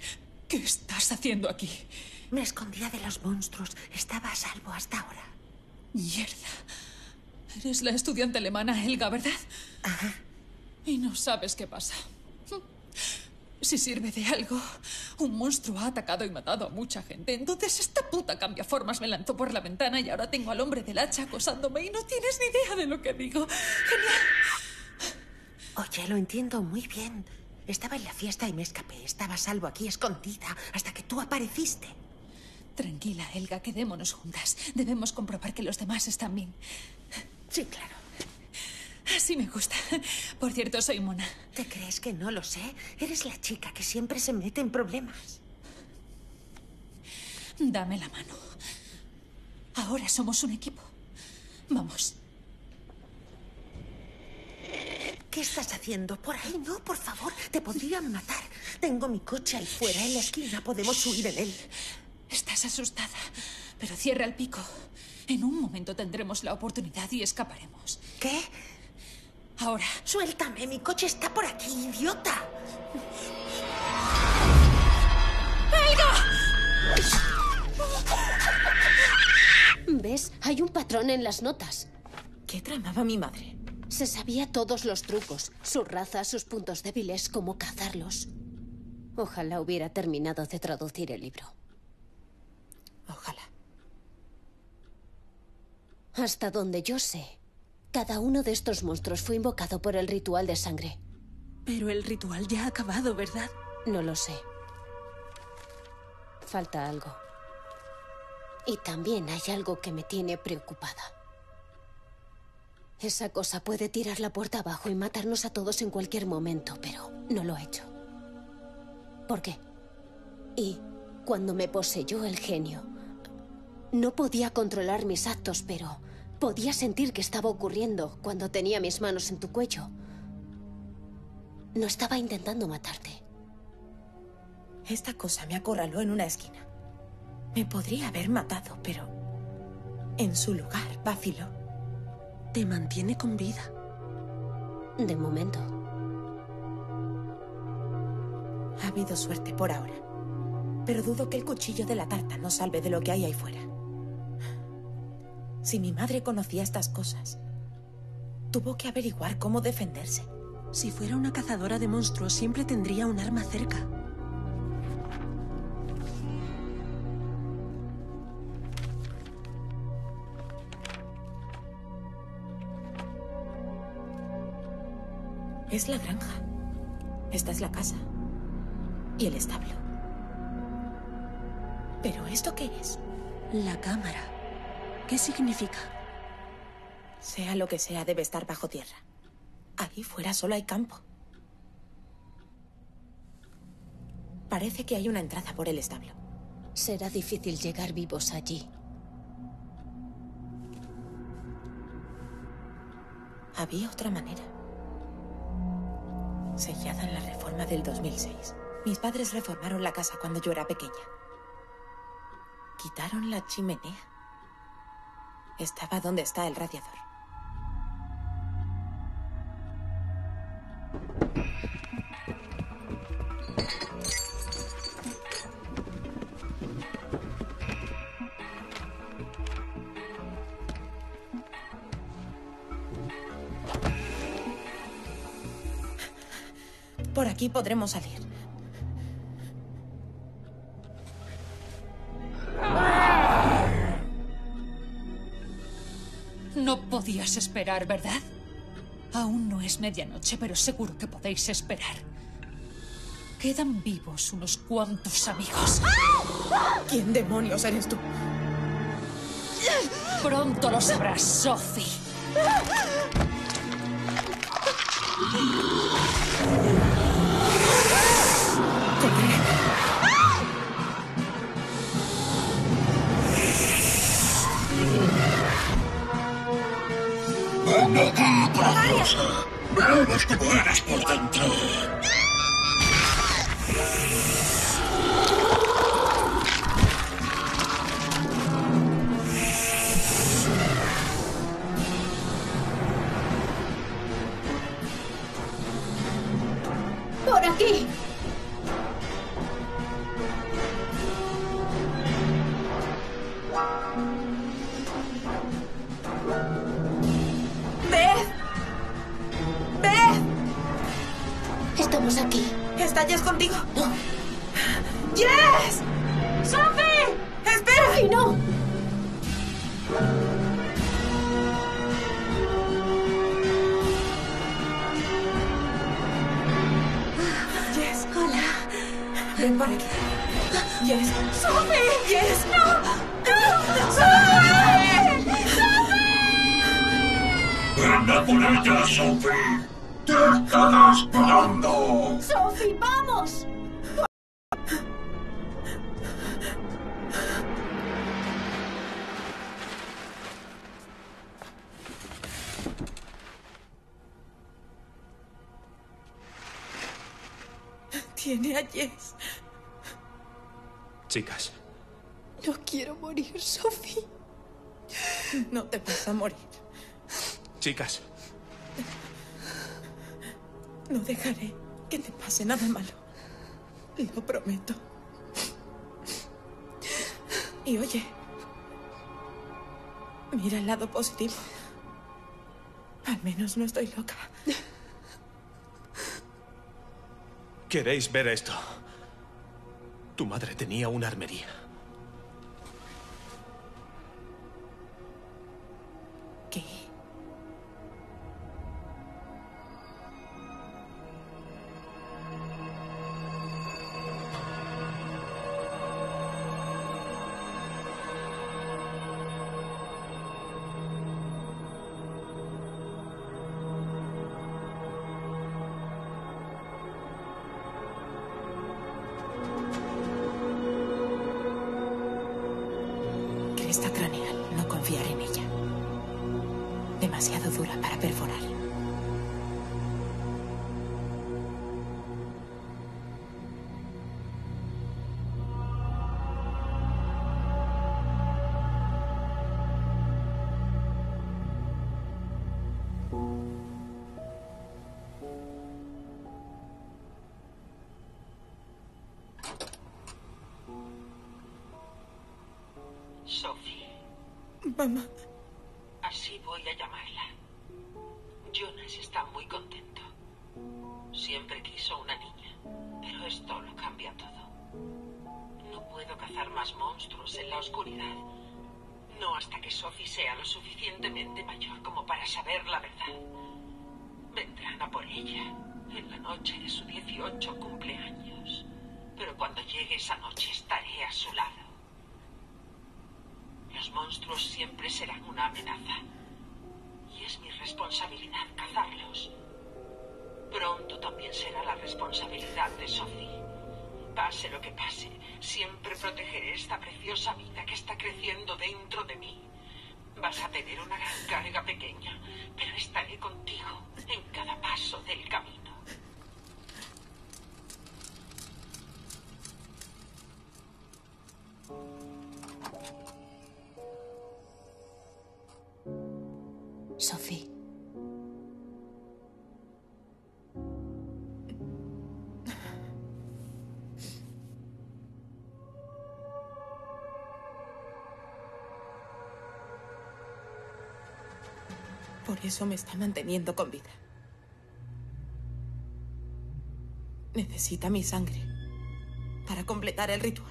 ¿Qué estás haciendo aquí? Me escondía de los monstruos. Estaba a salvo hasta ahora. Mierda. Eres la estudiante alemana Helga, ¿verdad? Ajá. Y no sabes qué pasa. Si sirve de algo, un monstruo ha atacado y matado a mucha gente. Entonces esta puta cambiaformas me lanzó por la ventana y ahora tengo al hombre del hacha acosándome y no tienes ni idea de lo que digo. Genial. Oye, lo entiendo muy bien. Estaba en la fiesta y me escapé. Estaba a salvo aquí escondida hasta que tú apareciste. Tranquila, Helga, quedémonos juntas. Debemos comprobar que los demás están bien. Sí, claro. Así me gusta. Por cierto, soy Mona. ¿Te crees que no lo sé? Eres la chica que siempre se mete en problemas. Dame la mano. Ahora somos un equipo. Vamos. ¿Qué estás haciendo? Por ahí no, por favor. Te podrían matar. Tengo mi coche ahí fuera, en la esquina. Podemos huir en él. Estás asustada, pero cierra el pico. En un momento tendremos la oportunidad y escaparemos. ¿Qué? Ahora. Suéltame, mi coche está por aquí, idiota. ¡Helga! ¿Ves? Hay un patrón en las notas. ¿Qué tramaba mi madre? Se sabía todos los trucos, su raza, sus puntos débiles, cómo cazarlos. Ojalá hubiera terminado de traducir el libro. Ojalá. Hasta donde yo sé, cada uno de estos monstruos fue invocado por el ritual de sangre. Pero el ritual ya ha acabado, ¿verdad? No lo sé. Falta algo. Y también hay algo que me tiene preocupada. Esa cosa puede tirar la puerta abajo y matarnos a todos en cualquier momento, pero no lo ha hecho. ¿Por qué? Y cuando me poseyó el genio, no podía controlar mis actos, pero podía sentir que estaba ocurriendo cuando tenía mis manos en tu cuello. No estaba intentando matarte. Esta cosa me acorraló en una esquina. Me podría haber matado, pero en su lugar vaciló. Te mantiene con vida. De momento. Ha habido suerte por ahora. Pero dudo que el cuchillo de la tarta nos salve de lo que hay ahí fuera. Si mi madre conocía estas cosas, tuvo que averiguar cómo defenderse. Si fuera una cazadora de monstruos, siempre tendría un arma cerca. Es la granja. Esta es la casa. Y el establo. ¿Pero esto qué es? La cámara. ¿Qué significa? Sea lo que sea, debe estar bajo tierra. Ahí fuera solo hay campo. Parece que hay una entrada por el establo. Será difícil llegar vivos allí. Había otra manera. Sellada en la reforma del dos mil seis. Mis padres reformaron la casa cuando yo era pequeña. Quitaron la chimenea. Estaba donde está el radiador. Por aquí podremos salir. No podías esperar, ¿verdad? Aún no es medianoche, pero seguro que podéis esperar. Quedan vivos unos cuantos amigos. ¿Quién demonios eres tú? Pronto lo sabrás, Sophie. ¡Ven aquí, preciosa! ¡Veamos cómo eres por dentro! ¡Por aquí! estamos aquí? ¿Está Jess contigo? ¡Jess! ¡Sophie! ¡Espera! ¡Sophie, no! Jess. Hola. Ven por aquí. Jess. ¡Sophie! Jess. ¡No! ¡No! ¡Sophie! ¡Sophie! ¡Anda por allá, Sophie! ¡Te estarás esperando! ¡Sophie, vamos! Tiene a Jess. Chicas. No quiero morir, Sophie. No te vas a morir. Chicas. No dejaré que te pase nada malo. Lo prometo. Y oye, mira el lado positivo. Al menos no estoy loca. ¿Queréis ver esto? Tu madre tenía una armería. ¿Qué? Cresta craneal. No confiar en ella. Demasiado dura para perforar. Sophie. Mamá. Así voy a llamarla. Jonas está muy contento. Siempre quiso una niña, pero esto lo cambia todo. No puedo cazar más monstruos en la oscuridad. No hasta que Sophie sea lo suficientemente mayor como para saber la verdad. Vendrán a por ella en la noche de su dieciocho cumpleaños. Pero cuando llegue esa noche estaré a su lado. Los monstruos siempre serán una amenaza. Y es mi responsabilidad cazarlos. Pronto también será la responsabilidad de Sophie. Pase lo que pase, siempre protegeré esta preciosa vida que está creciendo dentro de mí. Vas a tener una gran carga pequeña, pero estaré contigo en cada paso del camino. Sophie. Por eso me está manteniendo con vida. Necesita mi sangre para completar el ritual.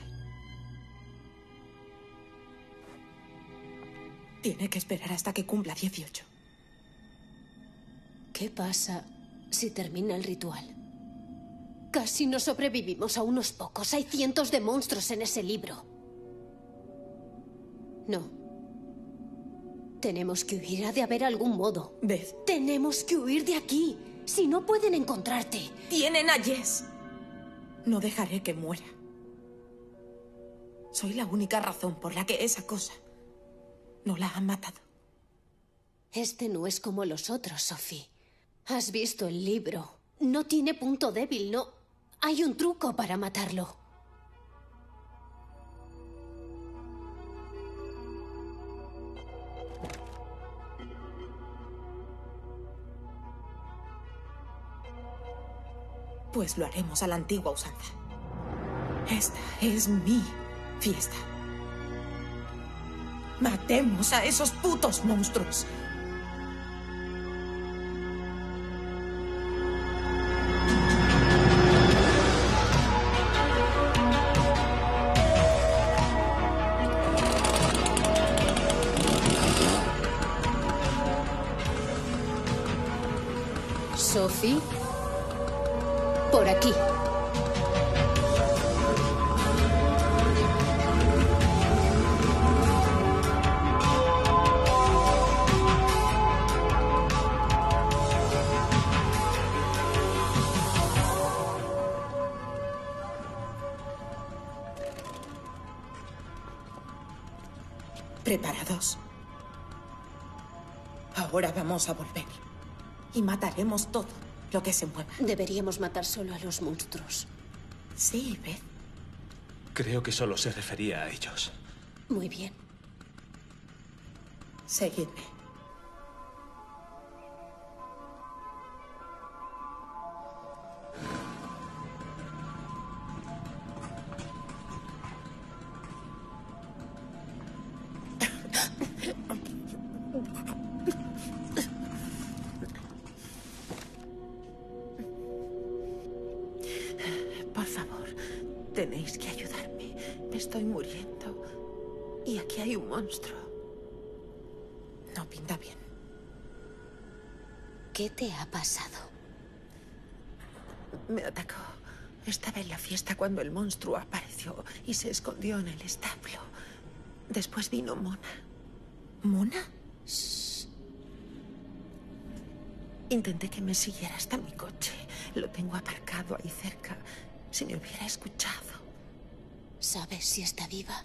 Tiene que esperar hasta que cumpla dieciocho. ¿Qué pasa si termina el ritual? Casi no sobrevivimos a unos pocos. Hay cientos de monstruos en ese libro. No. Tenemos que huir. Ha de haber algún modo. Beth. Tenemos que huir de aquí. Si no pueden encontrarte. Tienen a Jess. No dejaré que muera. Soy la única razón por la que esa cosa no la han matado. Este no es como los otros, Sophie. Has visto el libro. No tiene punto débil, no. Hay un truco para matarlo. Pues lo haremos a la antigua usanza. Esta es mi fiesta. Matemos a esos putos monstruos. Sophie. Por aquí. ¿Preparados? Ahora vamos a volver. Y mataremos todo lo que se mueva. Deberíamos matar solo a los monstruos. Sí, Beth. Creo que solo se refería a ellos. Muy bien. Seguidme. Por favor, tenéis que ayudarme. Me estoy muriendo. Y aquí hay un monstruo. No pinta bien. ¿Qué te ha pasado? Me atacó. Estaba en la fiesta cuando el monstruo apareció y se escondió en el establo. Después vino Mona. ¿Mona? Shh. Intenté que me siguiera hasta mi coche. Lo tengo aparcado ahí cerca. Si me hubiera escuchado. ¿Sabes si está viva?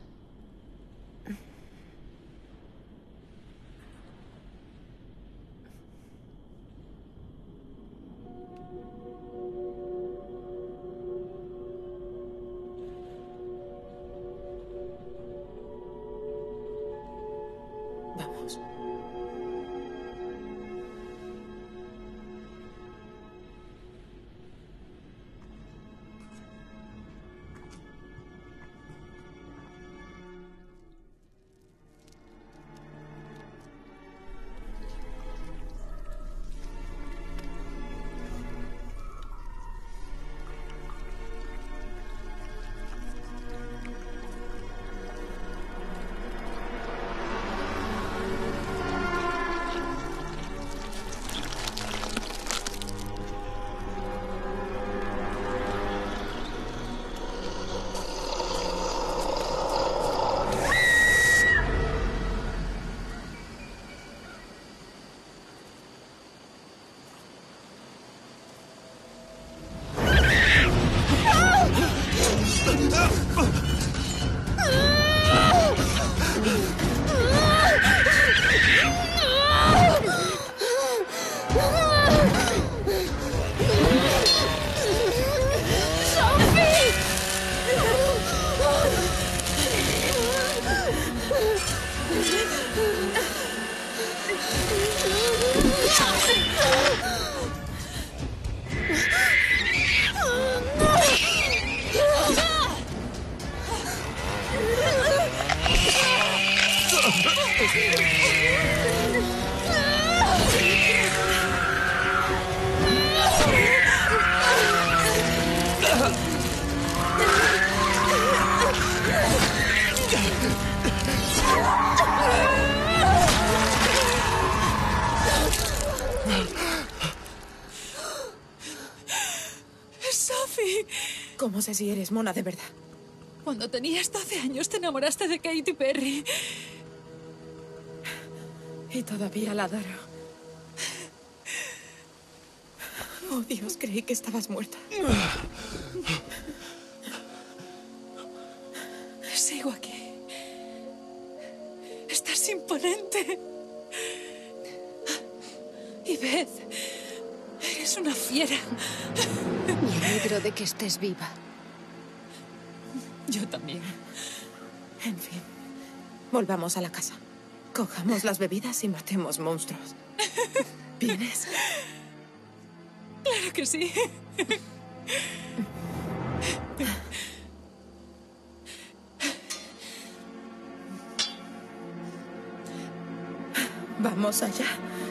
Vamos. Sophie. ¿Cómo sé si eres Mona de verdad? Cuando tenías doce años te enamoraste de Katy Perry. Y todavía la adoro. Oh, Dios, creí que estabas muerta. Sigo aquí. Estás imponente. Y Beth, eres una fiera. Me alegro de que estés viva. Yo también. En fin, volvamos a la casa. Cojamos las bebidas y matemos monstruos. ¿Vienes? Claro que sí. Vamos allá.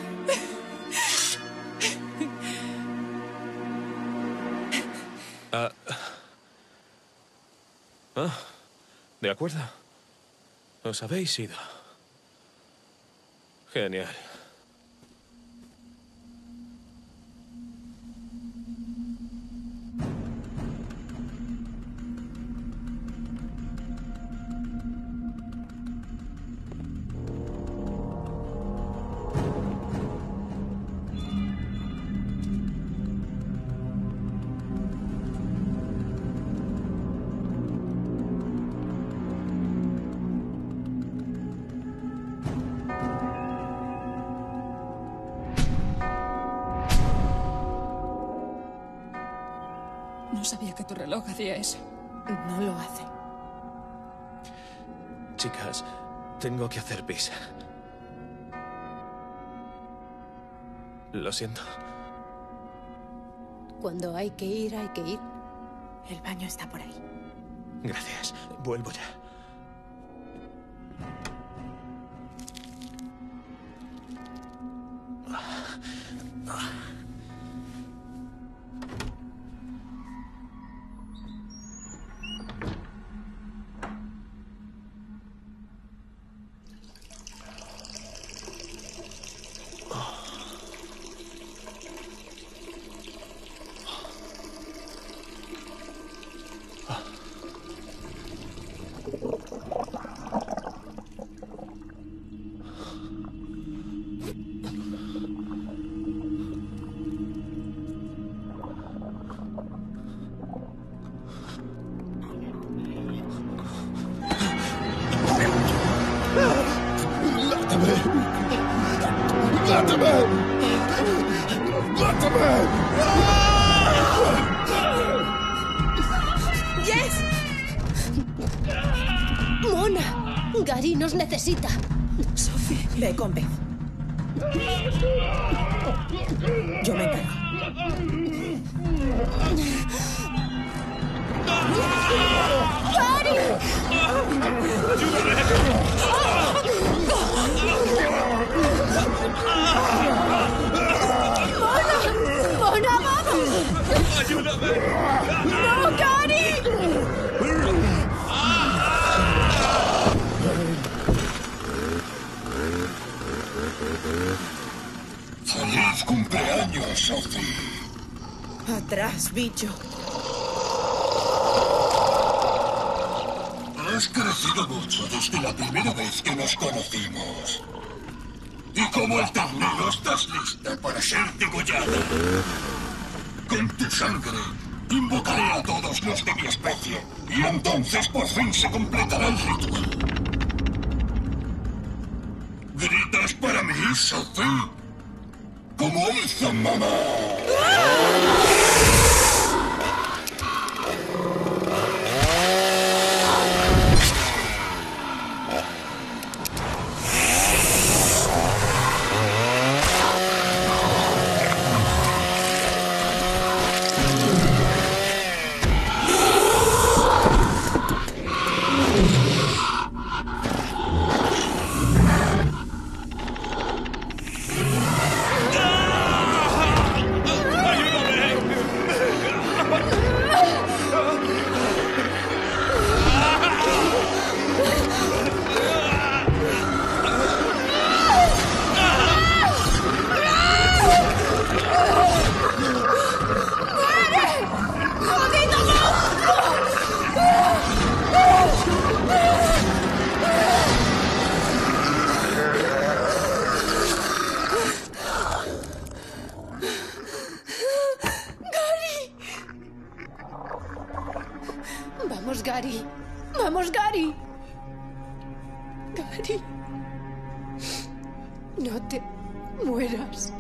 Ah. Ah, de acuerdo. Os habéis ido. Genial. No sabía que tu reloj hacía eso. No lo hace. Chicas, tengo que hacer pis. Lo siento. Cuando hay que ir, hay que ir. El baño está por ahí. Gracias. Vuelvo ya. ¡Yes! ¡Mona! Gary nos necesita. Sophie, ve con Beth. Yo me encargo. ¡Gary! ¡Mona! ¡Mona, vamos! ¡Ayúdame! ¡No, Gary! ¡Feliz cumpleaños, Sophie! Atrás, bicho. Has crecido mucho desde la primera vez que nos conocimos. Y como el ternero estás lista para ser degollada. Con tu sangre invocaré a todos los de mi especie. Y entonces por fin se completará el ritual. ¿Gritas para mí, Sophie? Como hizo mamá. Vamos, Gary. Vamos, Gary. Gary. No te mueras.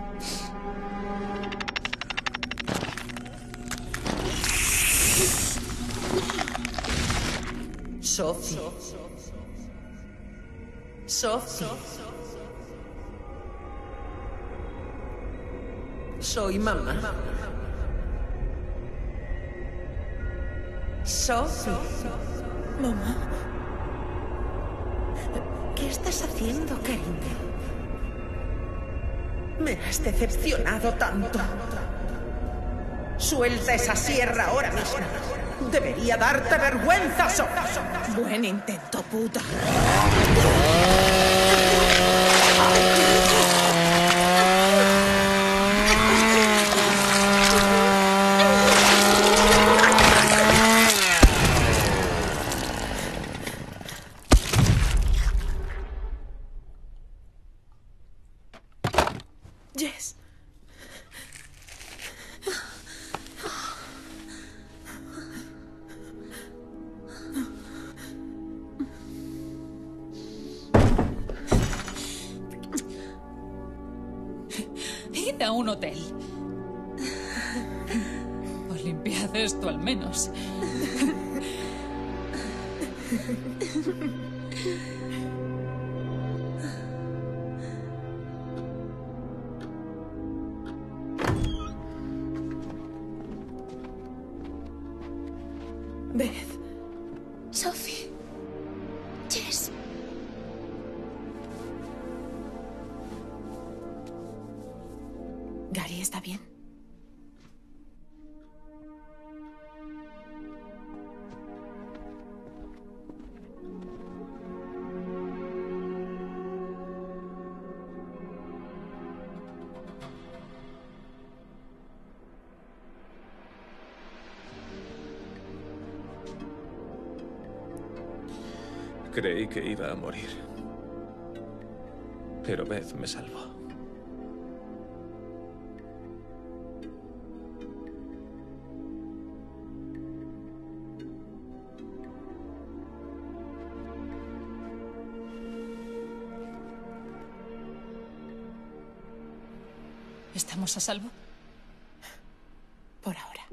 Sophie. Sophie. Soy mamá. Sophie. Mamá. ¿Qué estás haciendo, cariño? Me has decepcionado tanto. Suelta esa sierra ahora mismo. Debería darte vergüenza, Sophie. Buen intento, puta. Jess. Id a un hotel. Os limpiad baloncesto, al menos. Beth. Sophie. Jess. ¿Gary está bien? Creí que iba a morir. Pero Beth me salvó. ¿Estamos a salvo? Por ahora.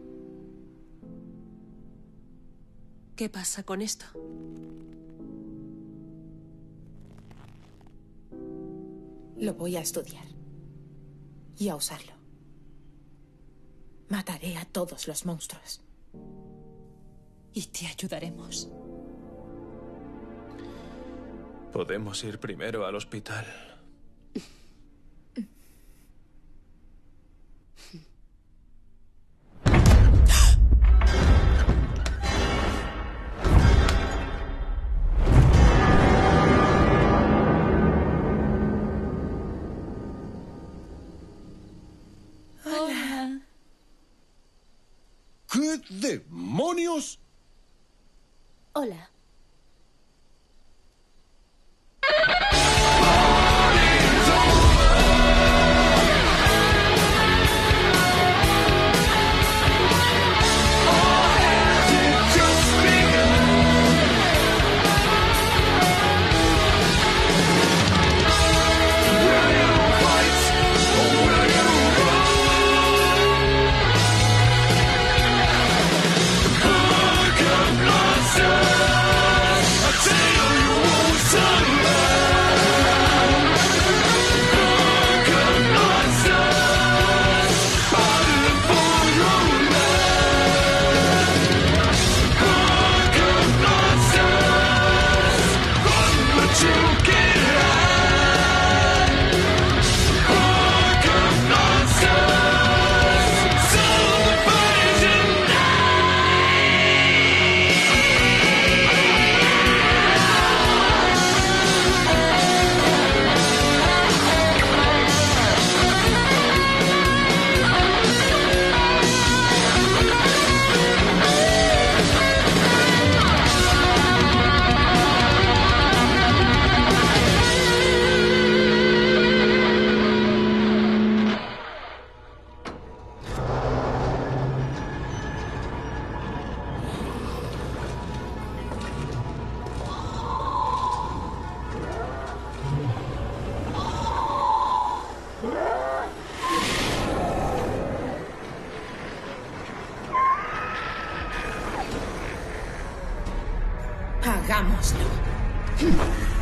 ¿Qué pasa con esto? Lo voy a estudiar. Y a usarlo. Mataré a todos los monstruos. Y te ayudaremos. Podemos ir primero al hospital. ¿Qué demonios? Hola. Hagámoslo.